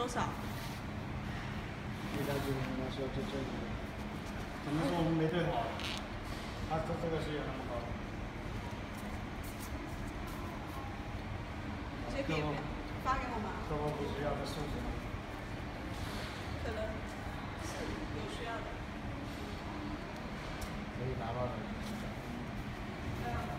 少？ 应该就是应该说就这里。可能是我们没对好，这个是有那么高。 这可以发给我吗？ 客户不是要的数字吗？ 可能是有需要的。 可以拿到的。